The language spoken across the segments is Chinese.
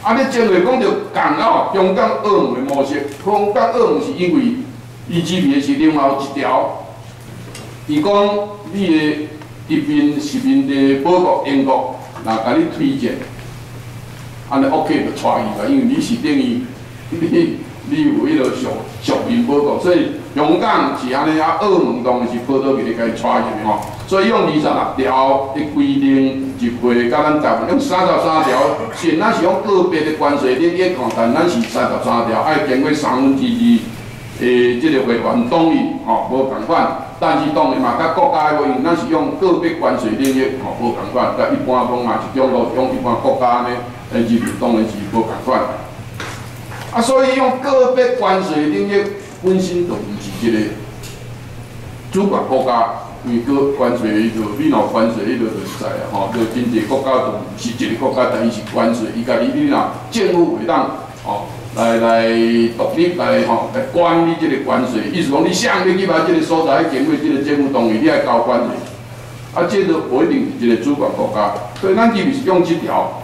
你前回讲到港澳中港澳门的模式，中港澳门是因为伊支持的是另外一条，伊讲你的一边是面的保国英国，若甲你推荐，安尼 OK 就带伊啦，因为你是等于你有迄个属民保国，所以香港是安尼啊，澳门当然是报倒去你甲伊带入吼。所以用26条的规定入会，甲咱台湾用33条，虽然咱是用个别的关税领域看，但咱是33条，爱经过2/3的即个会员同意，吼，无共款。但是当然嘛，甲国家的话，因为咱是用个别关税领域，吼，无共款。甲一般讲嘛，是中路用一般国家呢，入面当然是无共款。啊，所以用个别关税领域本身就毋是一个主权国家。因为个关税迄个，你若关税迄个就会知啊，吼，就真济国家就毋是一个国家，但伊是关税，伊家己你若政府会当吼来独立来吼来管理即个关税，意思讲你啥要去买即个所在，经过即个政府同意，你爱交关税，啊，这都不一定是一个主权国家，所以咱这边是用这条，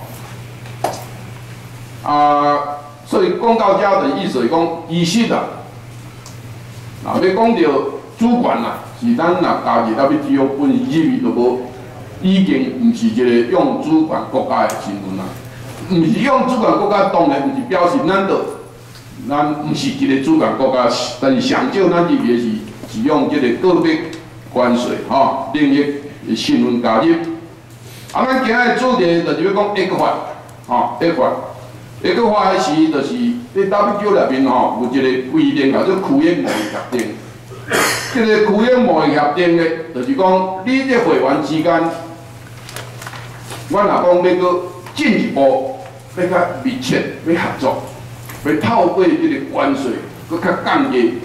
啊，所以讲到遮的意思是讲，意思啦，若要讲到主权啦。是咱若加入 WTO 本身入面就无，已经毋是一个用主权国家的身份啦。毋是用主权国家，当然毋是表示咱毋是一个主权国家，但是上少咱入面是用即个个别关税吼领域的身份加入。啊，咱今日主题就是要讲 ECFA 吼 ECFA 开始就是伫 WTO 内面吼有一个规定叫做区域贸易协定。这个区域贸易协定的，就是讲你这会员之间，我若讲要搁进一步，要较密切，要合作，要透过这个关税，搁较降低。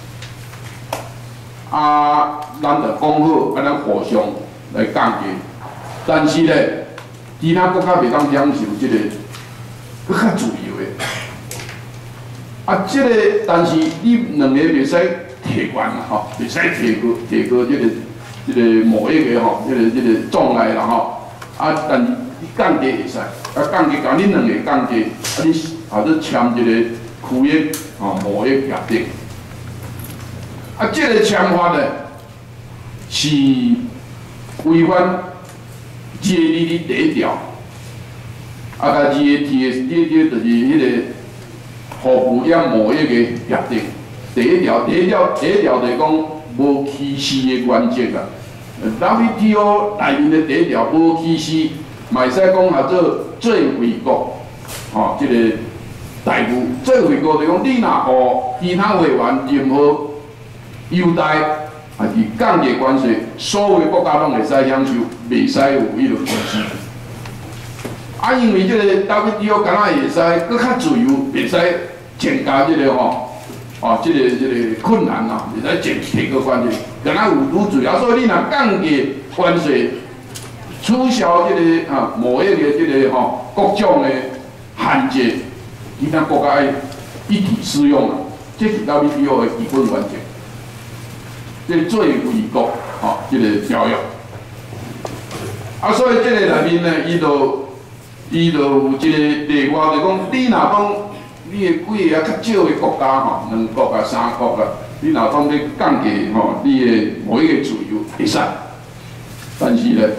啊，咱就讲好，咱互相来降低。但是咧，其他国家袂当享受这个搁较自由的。啊，这个但是你两个袂使。提悬啦吼，袂使提高即个贸易个吼，即个障碍啦吼。啊，但是你降低会使，啊降低甲恁两个降低，啊你后头签一个区域吼贸易协定。啊，即个签法呢是违反 GATT 第一条，啊甲 GATT 就是迄个互补业贸易个协定。第一条就是讲无歧视的原则啊。WTO 内面的第一条无歧视，嘛会使讲叫做最惠国，吼，即个待遇。最惠国就讲你若互其他会员任何优待，啊是降低关税，所有国家拢会使享受，袂使有迄个歧视。啊，因为即个 WTO 敢若会使搁较自由，袂使增加即个吼。哦，这个困难啊，会使提高关税，敢若有自由，所以你若降低关税，取消这个贸易的这个各种的限制，其他国家要一体适用啊，这是 WTO 的基本原则。这最惠国这个条约。啊，所以这个内面呢，伊就有这个例外，就讲你若讲。你的几个较少的国家吼，2国啊、3国啊，你若讲要降低吼，你的贸易的自由会使，但是咧，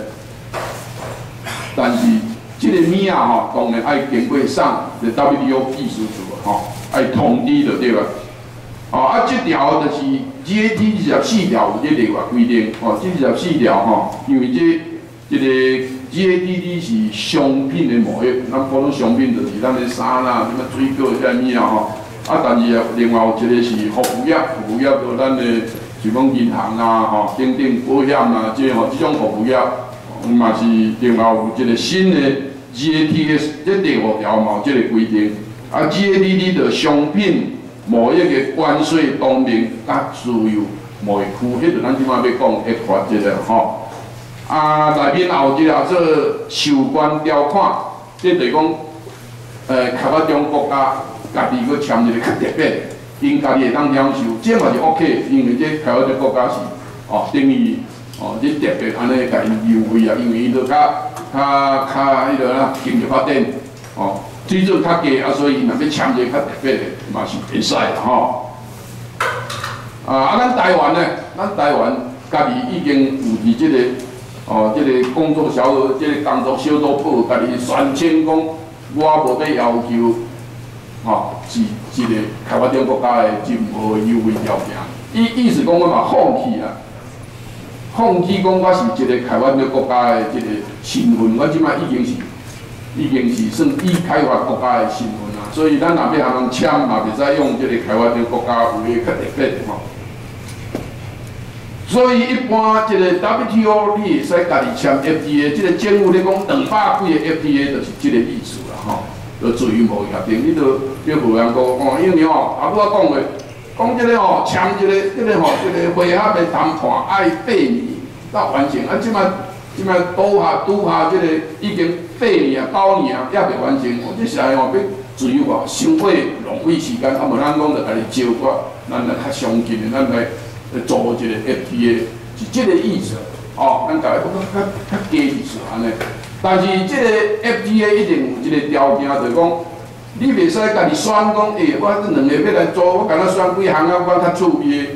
这个物啊吼，当然爱经过上的 WTO 秘书处吼，爱通知就对啦。哦，啊，这条就是 GATT 24条有这例外规定，哦，这24条吼，因为这个 GATT 是商品的贸易，咱普通商品就是咱的衫啦、什么水果遮物啊吼。啊，但是另外有一个是服务业，服务业就咱的像讲银行啊、吼等等保险啊，这种服务业，嘛是另外有一个新的 GATT 的这第5条嘛有这个规定。啊 ，GATT 的商品贸易的关税当面甲自由贸易区，迄就咱即摆要讲ECFA这个吼。啊，内面也有一个做授权条款，即就是讲，开发中国家家己去签一个较特别，因家己会当享受，这嘛是 OK， 因为这开发中国家是等于这特别安尼甲伊优惠啊，因为伊都较迄个啦经济发展水准较低啊，所以若要签一个较特别的，嘛是会使啦吼。咱台湾呢，咱台湾家己已经有伫即个即个工作小组、即个工作小组部，家己宣称讲，我无要要求，是一个开发中国家的任何优惠条件。意思讲，我嘛放弃啦，放弃讲我是一个开发中国家的即个身份，我即摆已经是算已开发国家的身份啦。所以咱若要向人签，嘛袂使用即个开发中国家有诶较特别的吼。所以一般即个 WTO 你会使家己签 FTA， 即个政府咧讲200几个 FTA 就是即个意思啦吼。就自由贸易协定，你就无人讲因为后尾我讲过，讲即个签即个即个会合的谈判爱8年才完成，即摆拄下即个已经8年啊9年啊，也未完成，即实在要自由化，伤费浪费时间，无咱讲就家己招我，咱来较相近的，咱来做一个 FTA， 是即个意思。咱家己较加意思安尼。但是即个 FTA 一定有一个条件，就是讲你袂使家己选讲，我这2个要来做，我敢若选几项我较趣味的，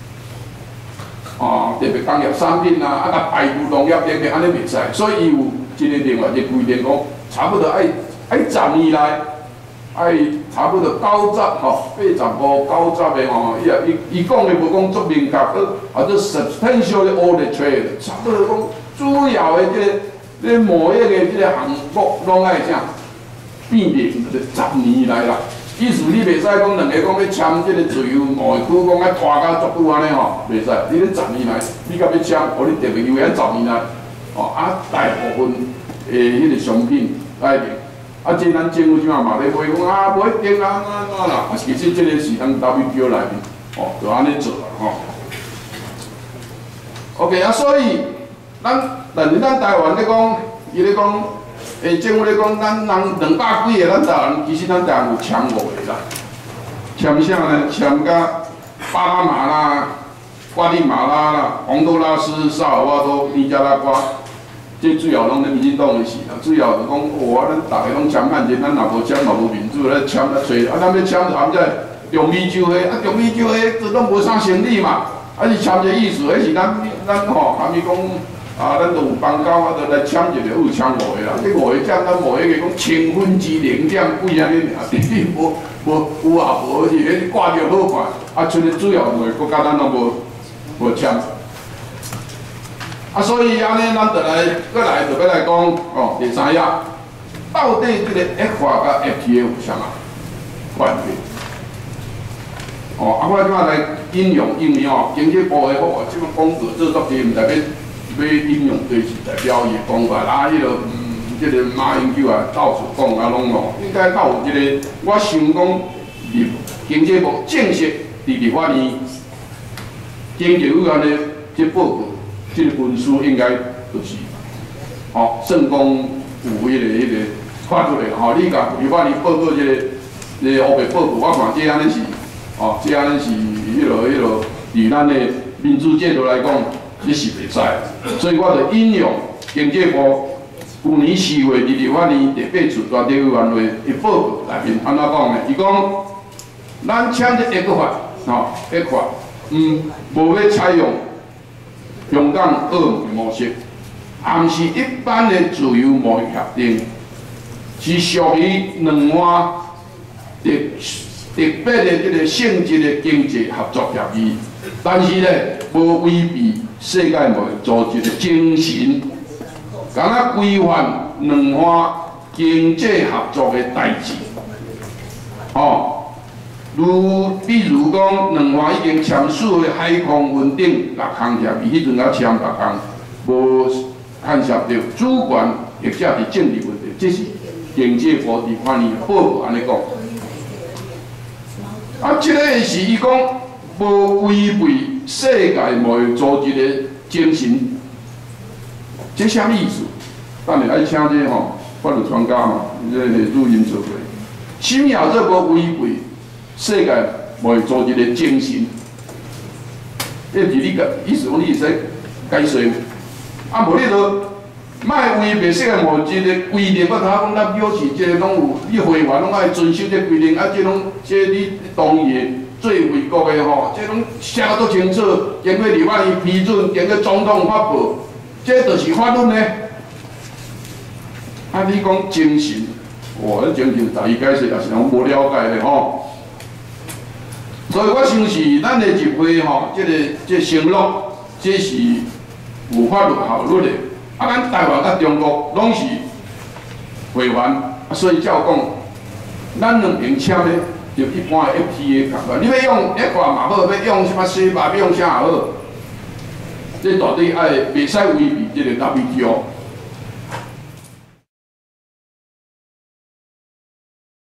特别工业产品啊，甲排除农业领域安尼袂使，所以伊有一个另外一个规定讲，差不多爱10年内，爱差不多9085、90的伊讲的无讲足明确，做 substantially all the trade， 差不多讲主要的即个贸易的即个项目拢爱啥变零，就10年来啦。意思你袂使讲2个讲要签即个自由贸易区，讲爱拖到足久安尼袂使。你咧10年来，你甲要签，互你特别优惠10年来，大部分的迄个商品爱定。即咱政府即马嘛咧话讲无一定啦，安啦。其实即个是咱 WTO 内面，就安尼做啦OK， 所以但是咱台湾咧讲，伊咧讲，政府咧讲，咱人200几个，咱台湾其实咱台湾有签5个啦。签啥呢？签甲巴拿马啦、瓜地马拉啦、洪都拉斯、萨尔瓦多、尼加拉瓜，这主要拢咧民进党的事啦。主要就讲，咱大家拢签案件，咱若无签嘛无民主，咱签咧找，咱要签就含在中美洲的，中美洲的这拢无啥生理嘛。是签一个意思，迄是咱含义讲。咱就有邦交，就来签一个，有签5个啦。这5个签，咱无迄个讲千分之0点几安尼尔，无有也无是迄挂着好看，剩个主要5个国家咱拢无签。所以安尼咱就要来讲，第三页，到底这个 ECFA 甲 FTA 有啥关系？我即摆来应用，经济部的好，即摆讲过做作业，毋代表。要引用对是代表伊的讲法，即个马英九到处讲拢应该到有一个，我想讲，经济部正式伫法院经济委员的这报告，这个文书应该就是，算讲有迄个发出来，你甲立法院报告这个乌白报告，我看这安尼是，这安尼是迄落，伫咱的民主制度来讲。你是袂使，所以我就引用经济部去年4月立法院第8次专题委员会的报告内面安怎讲呢？伊讲，咱签这ECFA，无要采用香港澳门模式，也是一般的自由贸易协定，是属于两岸特别的这个性质的经济合作协议，但是呢，无违背。世界贸易组织的精神，敢若规范两岸经济合作的代志，比如讲，两岸已经签署的海空稳定6项协议，迄阵才签6项，无牵涉到主权或者是政治问题，这是经济部伫法院报告安尼讲。这个是伊讲无违背。世界贸易组织的精神，这啥意思？等下爱请这法律专家嘛，这录音做过。什么叫做无违背世界贸易组织的精神？这是你个意思讲，你会使解释。无你就卖违白色的物质的规定，我头讲咱表示，即个拢有，你会员拢爱遵守这规定，啊，即你同意做卫国的吼，即拢写得足清楚，经过立法院批准，经过总统发布，这就是法律呢。啊，你讲精神，哇，迄精神在意解释也是人无了解的吼。所以我相信咱的集会吼，这承诺，这是有法律效力的。啊，咱台湾甲中国拢是会员，啊，所以照讲，咱两边签的就一般的 FTA 共款。你要用一挂嘛好，要用什么西巴，要用啥也好，这绝对爱袂使违背这个 WTO。